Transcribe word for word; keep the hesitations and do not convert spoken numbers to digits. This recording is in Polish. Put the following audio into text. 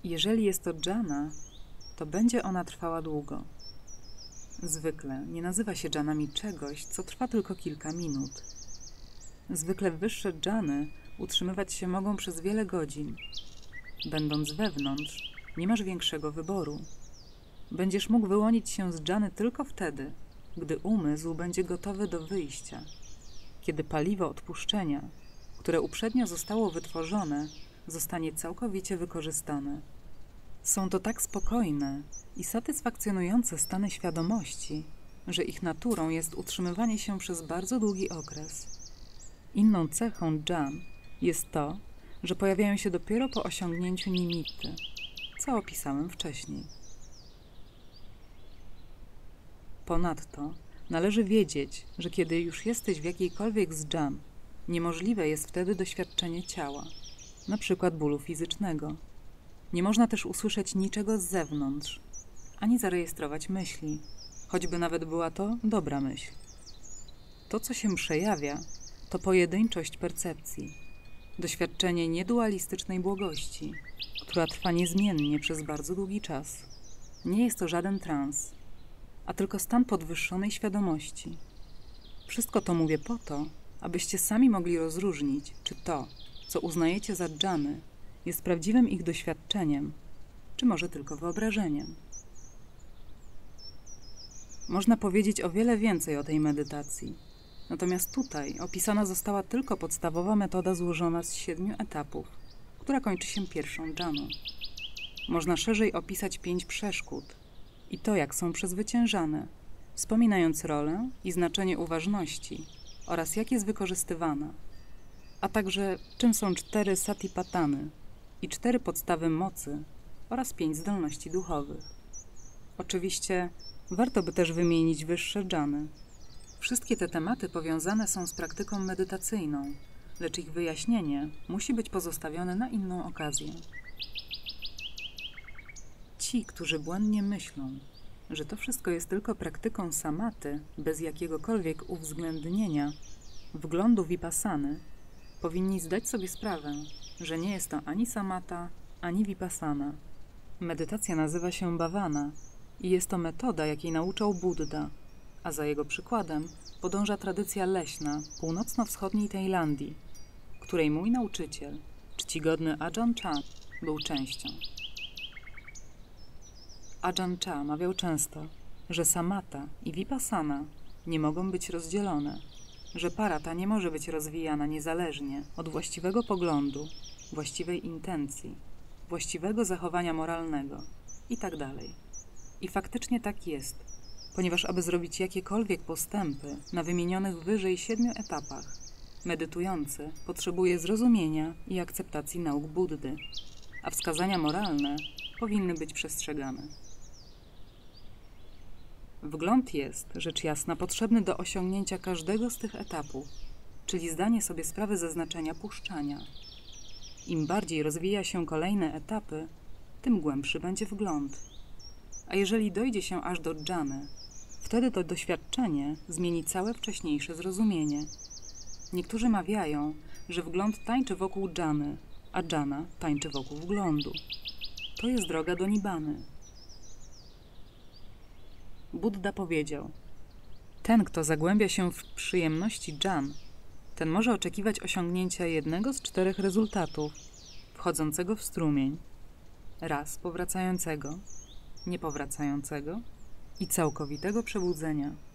Jeżeli jest to dżana, to będzie ona trwała długo. Zwykle nie nazywa się dżanami czegoś, co trwa tylko kilka minut. Zwykle wyższe dżany utrzymywać się mogą przez wiele godzin. Będąc wewnątrz, nie masz większego wyboru. Będziesz mógł wyłonić się z dżany tylko wtedy, gdy umysł będzie gotowy do wyjścia, kiedy paliwo odpuszczenia, które uprzednio zostało wytworzone, zostanie całkowicie wykorzystane. Są to tak spokojne i satysfakcjonujące stany świadomości, że ich naturą jest utrzymywanie się przez bardzo długi okres. Inną cechą dżan jest to, że pojawiają się dopiero po osiągnięciu nimity, co opisałem wcześniej. Ponadto należy wiedzieć, że kiedy już jesteś w jakiejkolwiek z dżan, niemożliwe jest wtedy doświadczenie ciała, na przykład bólu fizycznego. Nie można też usłyszeć niczego z zewnątrz, ani zarejestrować myśli, choćby nawet była to dobra myśl. To, co się przejawia, to pojedynczość percepcji, doświadczenie niedualistycznej błogości, która trwa niezmiennie przez bardzo długi czas. Nie jest to żaden trans, a tylko stan podwyższonej świadomości. Wszystko to mówię po to, abyście sami mogli rozróżnić, czy to, co uznajecie za dżany, jest prawdziwym ich doświadczeniem, czy może tylko wyobrażeniem. Można powiedzieć o wiele więcej o tej medytacji, natomiast tutaj opisana została tylko podstawowa metoda złożona z siedmiu etapów, która kończy się pierwszą dżaną. Można szerzej opisać pięć przeszkód i to, jak są przezwyciężane, wspominając rolę i znaczenie uważności oraz jak jest wykorzystywana, a także czym są cztery satipatthany i cztery podstawy mocy oraz pięć zdolności duchowych. Oczywiście warto by też wymienić wyższe dżany. Wszystkie te tematy powiązane są z praktyką medytacyjną, lecz ich wyjaśnienie musi być pozostawione na inną okazję. Ci, którzy błędnie myślą, że to wszystko jest tylko praktyką samaty, bez jakiegokolwiek uwzględnienia wglądu vipassany, powinni zdać sobie sprawę, że nie jest to ani samata, ani vipassana. Medytacja nazywa się bhavana i jest to metoda, jakiej nauczał Buddha, a za jego przykładem podąża tradycja leśna północno-wschodniej Tajlandii, której mój nauczyciel, czcigodny Ajahn Chah, był częścią. Ajahn Chah mawiał często, że samata i vipassana nie mogą być rozdzielone, że parata nie może być rozwijana niezależnie od właściwego poglądu, właściwej intencji, właściwego zachowania moralnego itd. I faktycznie tak jest, ponieważ aby zrobić jakiekolwiek postępy na wymienionych wyżej siedmiu etapach, medytujący potrzebuje zrozumienia i akceptacji nauk Buddy, a wskazania moralne powinny być przestrzegane. Wgląd jest, rzecz jasna, potrzebny do osiągnięcia każdego z tych etapów, czyli zdanie sobie sprawy ze znaczenia puszczania. Im bardziej rozwija się kolejne etapy, tym głębszy będzie wgląd. A jeżeli dojdzie się aż do dżany, wtedy to doświadczenie zmieni całe wcześniejsze zrozumienie. Niektórzy mawiają, że wgląd tańczy wokół dżany, a dżana tańczy wokół wglądu. To jest droga do nibbany. Buddha powiedział: ten, kto zagłębia się w przyjemności dżan, ten może oczekiwać osiągnięcia jednego z czterech rezultatów, wchodzącego w strumień, raz powracającego, niepowracającego i całkowitego przebudzenia.